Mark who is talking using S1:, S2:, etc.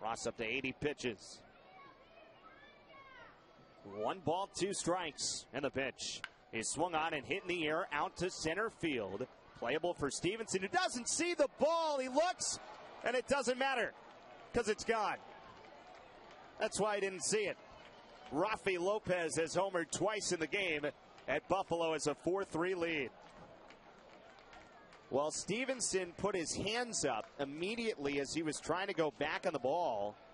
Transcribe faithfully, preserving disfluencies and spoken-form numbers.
S1: Ross up to eighty pitches. One ball, two strikes, and the pitch is swung on and hit in the air out to center field. Playable for Stevenson, who doesn't see the ball. He looks, and it doesn't matter because it's gone. That's why he didn't see it. Raffy Lopez has homered twice in the game at Buffalo as a four three lead. Well, Stevenson put his hands up immediately as he was trying to go back on the ball.